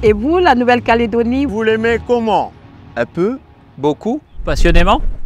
Et vous, la Nouvelle-Calédonie? Vous l'aimez comment? Un peu, beaucoup. Passionnément.